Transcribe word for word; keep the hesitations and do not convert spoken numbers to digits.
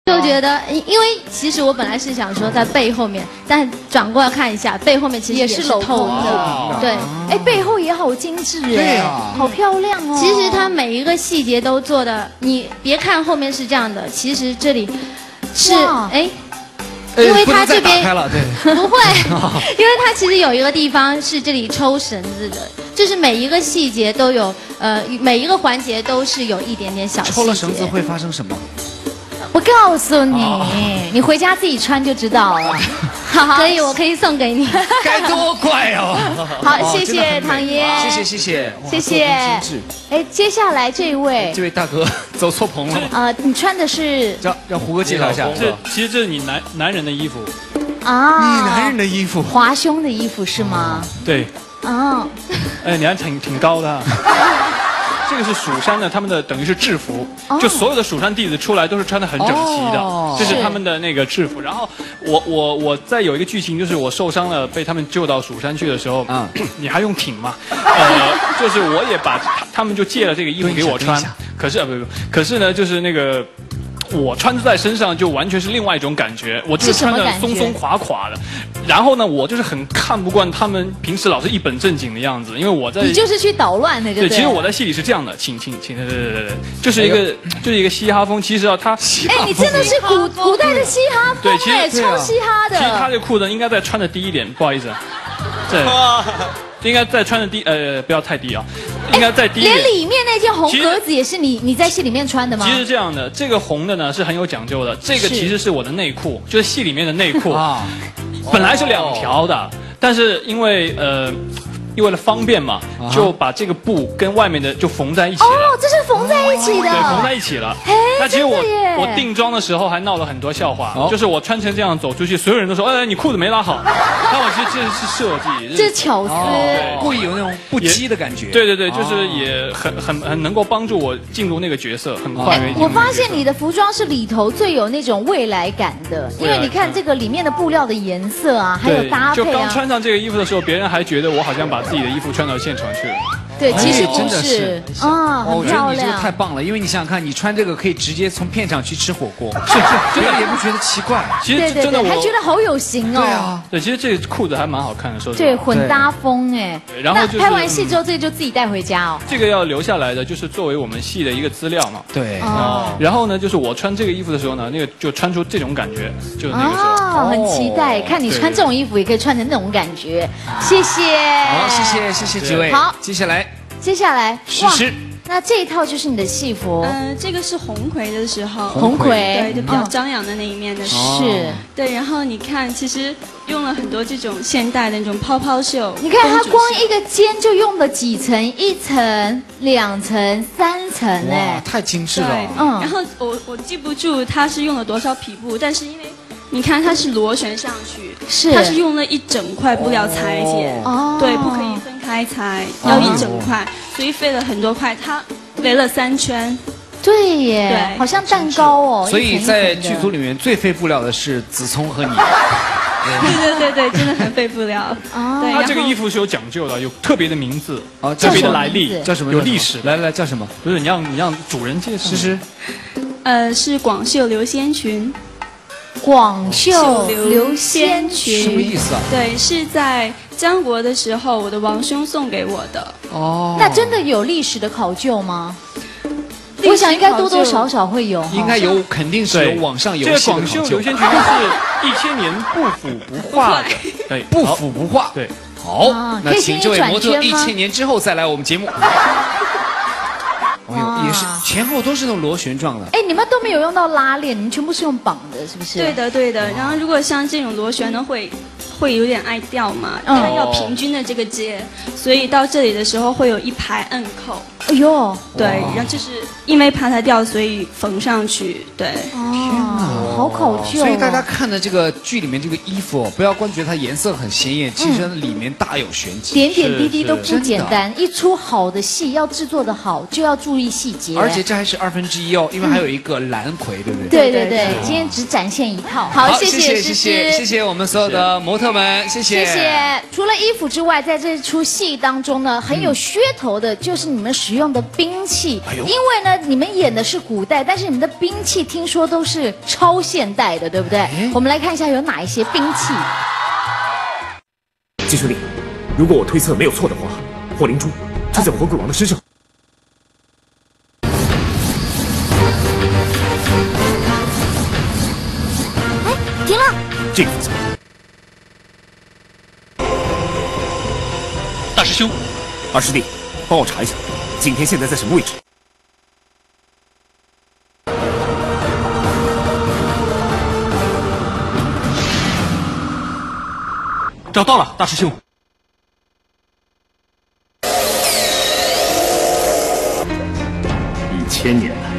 就觉得，因为其实我本来是想说在背后面，但转过来看一下，背后面其实也是镂空的。对， 哎，背后也好精致哎，对啊，好漂亮哦。 其实它每一个细节都做的，你别看后面是这样的，其实这里是哎。 因为它这边不会，因为它其实有一个地方是这里抽绳子的，就是每一个细节都有，呃，每一个环节都是有一点点小细节。 抽了绳子会发生什么？ 我告诉你，哦、你回家自己穿就知道了。 好，可以，我可以送给你。 该多快哦！ 好，谢谢唐爷， 谢谢谢谢谢谢。哎，接下来这位， 这位大哥走错棚了。 呃，你穿的是？ 让让胡哥介绍一下。 这其实这是你男男人的衣服。 啊， 你男人的衣服， 华胸的衣服是吗？ 对。 哦。 哎，你还挺挺高的。这个是蜀山的，他们的等于是制服，就所有的蜀山弟子出来都是穿的很整齐的，这是他们的那个制服。然后我我我再有一个剧情，就是我受伤了，被他们救到蜀山去的时候，嗯，你还用挺吗？呃，就是我也把他他们就借了这个衣服给我穿，可是啊不不，可是呢，就是那个。我穿在身上就完全是另外一种感觉，我就是穿的松松垮垮的，然后呢，我就是很看不惯他们平时老是一本正经的样子，因为我在你就是去捣乱的， 对，其实我在戏里是这样的，请请请，对对对对，就是一个就是一个嘻哈风，其实啊他， 哎，你真的是古古代的嘻哈风， 对，其实超嘻哈的， 其实他这裤子应该再穿的低一点，不好意思，对。应该再穿的低，呃，不要太低啊，应该再低一点。 连里面那件红格子也是你你在戏里面穿的吗？ 其实是这样的，这个红的呢是很有讲究的，这个其实是我的内裤，就是戏里面的内裤啊，本来是两条的，但是因为呃。因为了方便嘛，就把这个布跟外面的就缝在一起了。 哦，这是缝在一起的。 对，缝在一起了。那其实我我定妆的时候还闹了很多笑话，就是我穿成这样走出去，所有人都说：“哎，你裤子没拉好。”那我其实这是设计， 这是巧思， 故意有那种不羁的感觉。 对对对，就是也很很很能够帮助我进入那个角色，很快。 我发现你的服装是里头最有那种未来感的，因为你看这个里面的布料的颜色啊，还有搭配啊。 就刚穿上这个衣服的时候，别人还觉得我好像把自己的衣服穿到现场去了。 对，其实不是啊，很漂亮。 我觉得你这个太棒了，因为你想想看，你穿这个可以直接从片场去吃火锅，是是，真的也不觉得奇怪。 其实真的我还觉得好有型哦。 对啊， 对，其实这个裤子还蛮好看的，说实话。 对，混搭风哎。 然后拍完戏之后，这个就自己带回家哦。 这个要留下来的，就是作为我们戏的一个资料嘛。 对。 哦。 然后呢，就是我穿这个衣服的时候呢，那个就穿出这种感觉，就是那个时候。 哦，很期待，看你穿这种衣服也可以穿成那种感觉。谢谢。 好，谢谢谢谢几位。 好， 接下来。 接下来， 诗诗， 那这一套就是你的戏服。 呃，这个是红葵的时候， 红葵， 对，就比较张扬的那一面的时候。 是， 对。然后你看，其实用了很多这种现代的那种泡泡袖。 你看，它光一个肩就用了几层，一层、两层、三层，哎， 太精致了。 嗯。然后我我记不住它是用了多少匹布，但是因为。你看，它是螺旋上去， 是它是用了一整块布料裁剪，哦，对，不可以分开裁，要一整块，所以费了很多块，它围了三圈， 对耶，对，好像蛋糕哦。 所以在剧组里面最费布料的是子聪和你。 对对对对，真的很费布料。 哦， 他这个衣服是有讲究的，有特别的名字，哦，特别的来历， 叫什么？ 有历史。 来来，叫什么？ 不是你让你让主人介绍。 诗诗， 呃，是广袖流仙裙。 广袖流仙裙什么意思啊？ 对，是在江国的时候，我的王兄送给我的。 哦， 那真的有历史的考究吗？我想应该多多少少会有， 应该有，肯定是有网上有。 这个广袖流仙裙是一千年不腐不化的，对， 不腐不化。 对， 好，那请这位模特一千年之后再来我们节目。哦，也是前后都是那种螺旋状的。 哎，你们都没有用到拉链，你们全部是用绑的，是不是？ 对的，对的。然后如果像这种螺旋呢，会会有点爱掉嘛，它要平均的这个接，所以到这里的时候会有一排摁扣。 哎呦， 对，然后就是因为怕它掉，所以缝上去。对， 天哪，好考究。 所以大家看的这个剧里面这个衣服，不要光觉得它颜色很鲜艳，其实里面大有玄机， 点点滴滴都不简单。一出好的戏要制作的好，就要注意。 意细节。 而且这还是二分之一哦，因为还有一个蓝葵，对不对？ 对对对，今天只展现一套。 好， 谢谢谢谢谢谢我们所有的模特们，谢谢。 谢谢。除了衣服之外，在这出戏当中呢，很有噱头的就是你们使用的兵器，因为呢，你们演的是古代，但是你们的兵器听说都是超现代的，对不对？我们来看一下有哪一些兵器。 季兄弟，如果我推测没有错的话，火灵珠就在火鬼王的身上。 哎，停了！ 这个怎么？ 大师兄， 二师弟，帮我查一下，景天现在在什么位置？ 找到了，大师兄。 一千年了，